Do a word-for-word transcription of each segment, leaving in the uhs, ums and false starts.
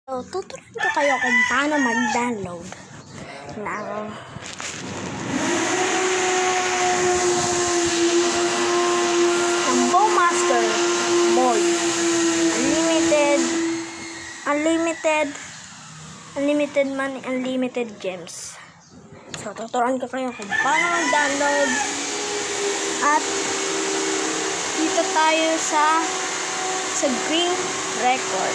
So, tuturuan ko kayo kung paano mag-download ng ng Bowmaster Boy. Unlimited, unlimited, unlimited money, unlimited gems. So, tuturuan ko kayo kung paano mag-download. At dito tayo sa sa Green Record.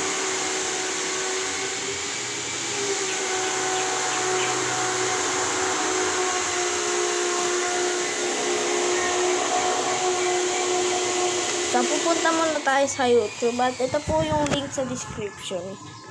So, pupunta muna tayo sa YouTube at ito po yung link sa description.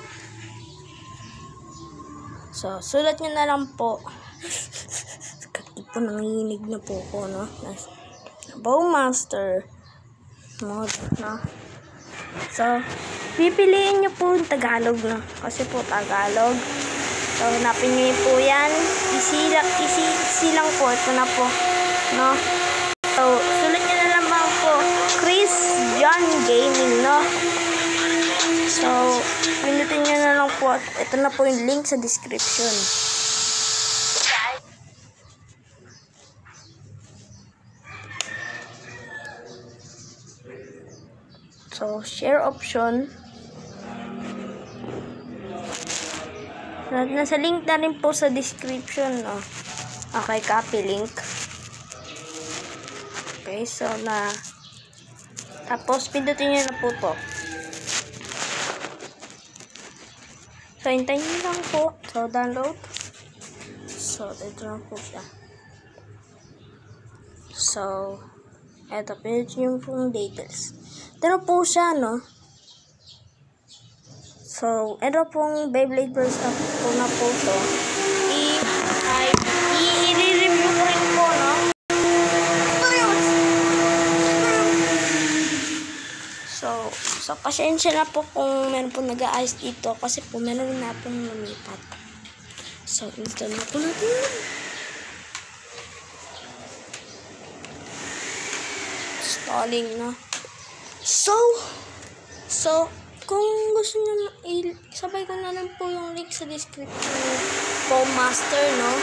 So, sulat nyo na lang po. Sakit po, nanginginig na po ako, no? Bowmaster mode, no? So, pipiliin nyo po yung Tagalog, no? Kasi po Tagalog. So, hanapin nyo po yan. Easy lang, easy, easy lang po. Ito na po, no? So, sulat nyo na lang po. Chris John Gaming, no? So, pinutin nyo na lang po. Ito na po yung link sa description. So, share option. Nasa link na rin po sa description, no? Okay, copy link. Okay, so na tapos pindutin nyo na po to. So, hintayin nyo lang po. So, download. So, ito lang po siya. So, eto, pindutin nyo po yung details. Ito po siya, no? So, ito pong Beyblade Burst up po na po to. I-review ko rin po, no? So, so pasensya na po kung meron po nag-aayos dito kasi po meron na pong lumipat. So, install na po natin. Installing na. So, so, kung gusto nyo, sabay ko na lang po yung link sa description Bowmaster, no?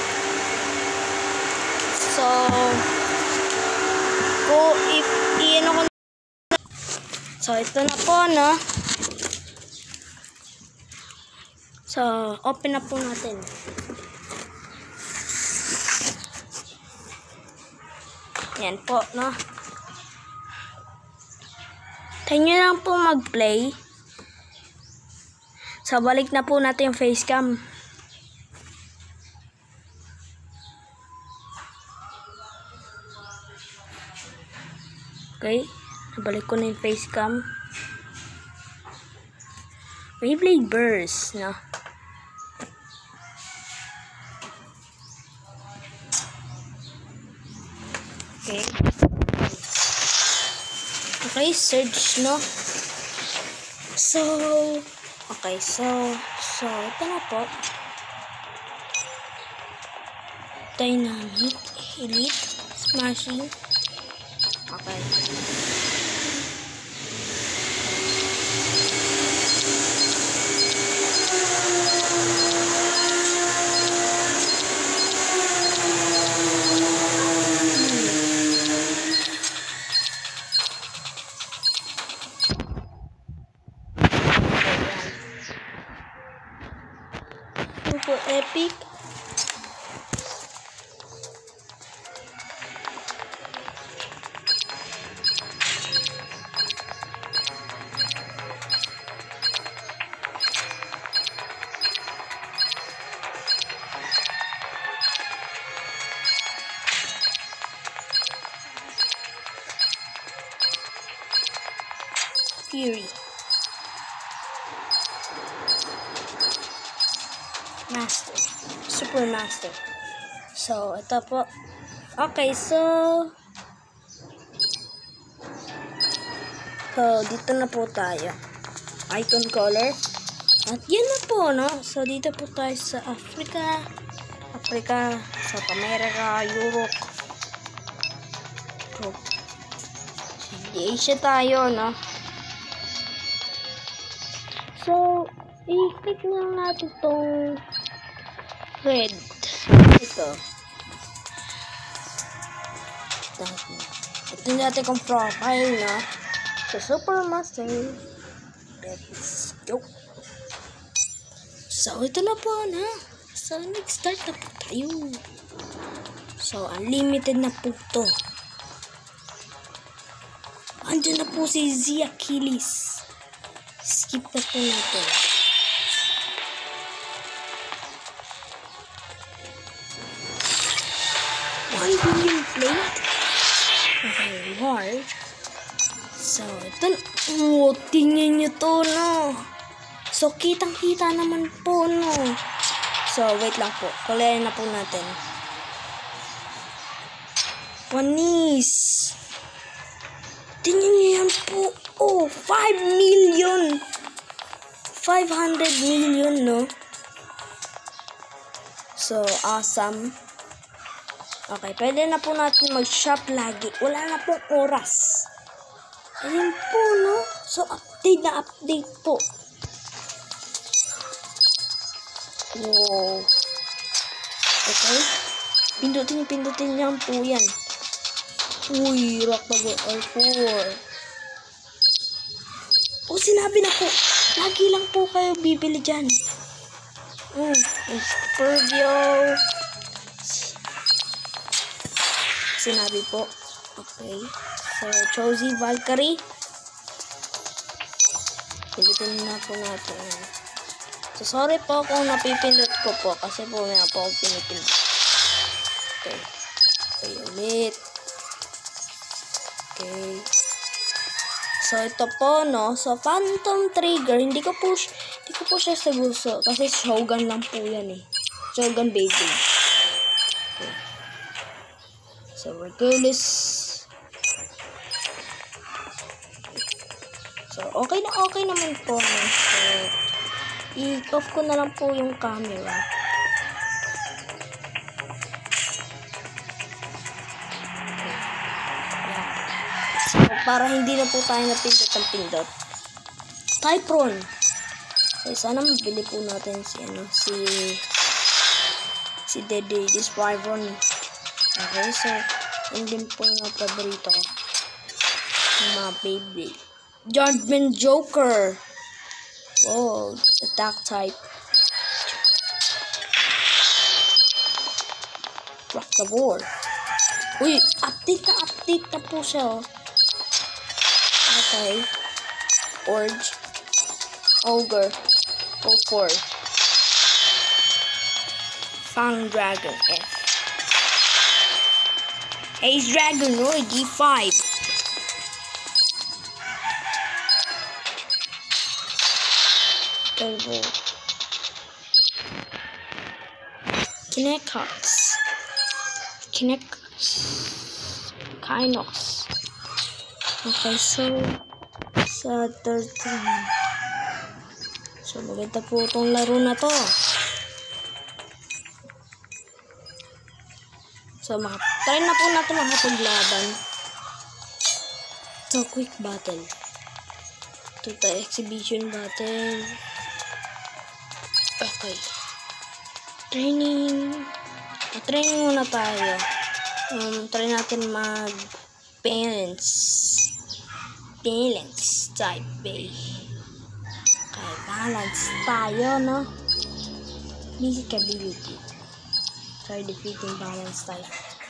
So, kung if, i-ano ko na, so, ito na po, no? So, open na po natin. Yan po, no? Tayo nyo lang po mag-play. So, balik na po natin yung facecam. Okay. Nabalik ko na yung facecam. Beyblade Burst, no? Okay. Okay, search, no? So, okay, so, so, ito na po. Dynamic, Elite, Smashing. Okay. For Epic. Fury. Master. Super Master. So, ito po. Okay, so So, dito na po tayo. Icon color. At yan na po, no? So, dito po tayo sa Africa. Africa, South America, Europe. So, Asia tayo, no? So, i-click na lang natin tong red. Ito. Ito natin kung profile na sa Supermaster. Let's go. So, ito na po na. So, nag-start na po tayo. So, unlimited na po to. Andiyan na po si Z Achilles. Skip na po natin. one billion plate. Okay, reward. So, ito na. Oh, tingnan nyo to, no. So, kitang-kita naman po, no. So, wait lang po. Kulihin na po natin. Panis. Tingnan nyo yan po. Oh, five million. five hundred million, no. So, awesome. Okay, pwede na po natin mag-shop lagi. Wala na pong oras. Ayan po, no? So, update na update po. Wow. Okay. Pindutin, pindutin niyan po yan. Uy, rock na R four. Oh, sinabi na po. Lagi lang po kayo bibili dyan. Hmm. Supervio. Sinabi po. Okay. So, Chozy Valkyrie. Pindutin na po natin. So, sorry po kung napipindot ko po. Kasi po may po akong pinipindot. Okay. Okay, ulit. Okay. So, ito po, no. So, Phantom Trigger. Hindi ko po, hindi ko po siya sa gusto. Kasi Shogun lang po yan, eh. Shogun Beyblade. Okay. So, regardless. So, okay na okay naman po. No? So, i-off ko na lang po yung camera. So, para hindi na po tayo napindot ang pindot. Typron. So, sana mabili po natin si, ano, si, si Dede, this Typron. Okay, so, yun din po yung mga paborito ko. Yung mga baby. Judgment Joker. Wow, attack type. Rock the board. Uy, update na update na po siya, oh. Okay. Orge. Ogre. O four. Fang Dragon F. Ace Dragon Roy D five. Turbo. Kinectox. Kinectox. Kynos. Okay, so sa thirteen. So maganda po itong laro na to. So, try na po natin makapaglaban. So, quick battle. Ito tayo, exhibition battle. Okay. Training. Uh, training muna tayo. Um, try natin mag balance. Balance type A. Okay, balance tayo, no? Basic ability. Try defeating balance type.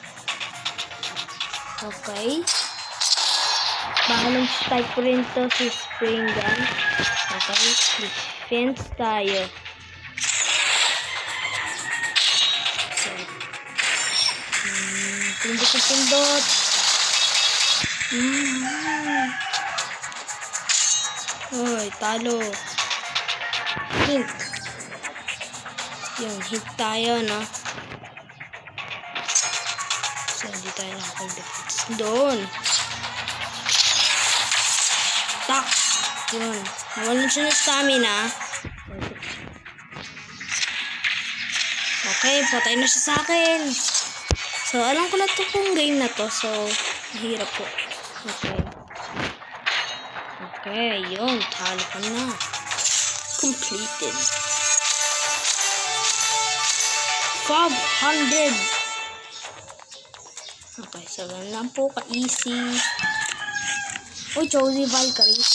Okay. Balance type ko rin to si Spring Gun. Okay. Defense tayo. So, hmm, pindot ko pindot. Hmm. Uy, talo. Hint. Yung hit tayo, no? So, hindi tayo nakapag-defense doon. Tak! Yun. Nawalan siya ng stamina. Okay, patay na siya sa akin. So, alam ko na ito pong game na to. So, mahirap po. Okay. Okay, yun. Talo ka na. completed. five hundred. Okay, so ganun lang po ka-easy. Uy, Josie Valkyrie.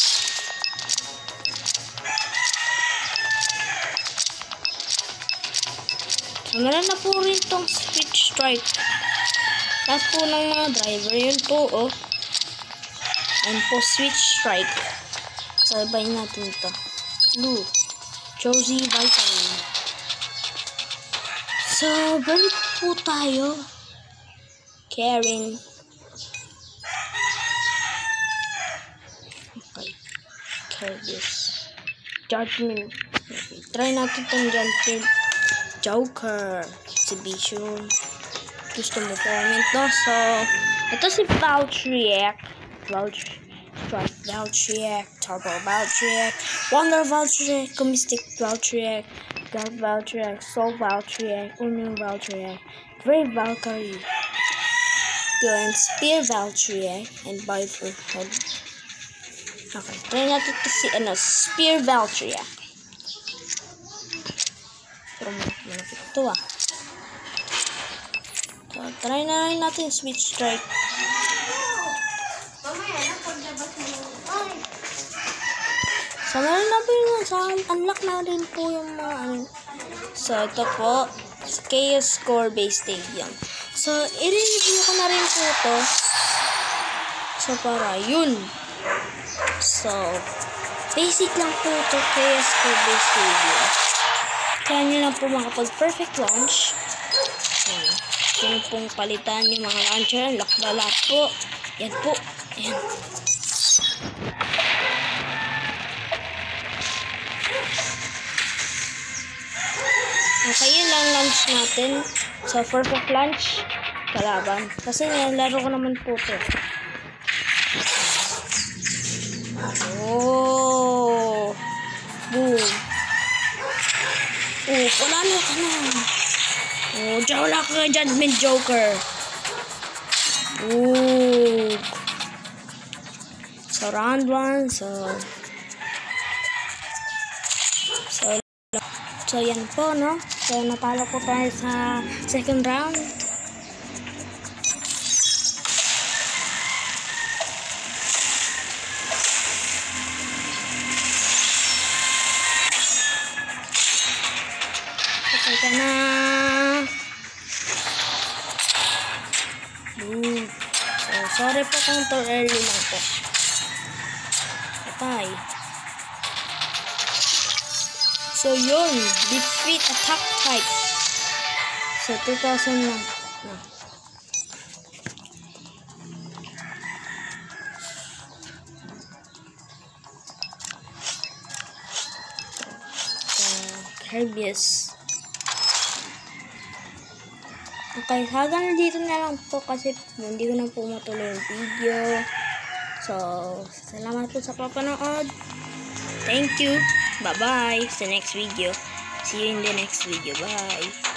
So, meron na po rin tong Switch Strike. Tapos po ng mga driver, yun po, oh. Ayun po, Switch Strike. So, ibayin natin ito. Blue. Josie Valkyrie. So, balik po tayo. Karen. Okay. Curtis. Judgment. Okay. Try natin itong Judgment. Joker. Exhibition. Gusto mo comment, no? So, ito si Valkyrie. Valkyrie. Strike Valkyrie. Turbo Valkyrie. Wonder Valkyrie. Mystic Valkyrie. God Valkyrie. Soul Valkyrie. Union Valkyrie. Brave Valkyrie. And Spear Valkyrie. And Bifur. Okay. Try natin ito si, ano, Spear Valkyrie. Pero malapit ito, ah. So, try na rin natin Switch Strike. So, meron na po yun. So, unlock na rin po yung mga, ano. So, ito po. Chaos Core Base Stadium. So, i-review ko na rin po ito. So, para yun. So, basic lang po ito. Chaos Core Base Stadium. Kaya nyo lang po makapag-perfect launch. Ayan. Kung pong palitan yung mga launcher, lock na lock po. Yan po. Ayan. Okay, yun lang launch natin. So, perfect launch, kalaban. Kasi nilalaro ko naman po ito. Oh! Boom! Oh, palalo ka na. Oh, wala ka kay Judgment Joker. Oh! So, round one. So, so, so, yan po, no? So, natalo po tayo sa second round. Okay ka na. Boom. So, sorry po kung to early lang po. Patay. So, yun. Defeat attack type. So, two thousand lang. No. So, Herbius. Okay, hanggang dito na lang po kasi hindi ko na po matuloy yung video. So, salamat po sa papanood. Thank you. Bye-bye. Sa next video. See you in the next video. Bye.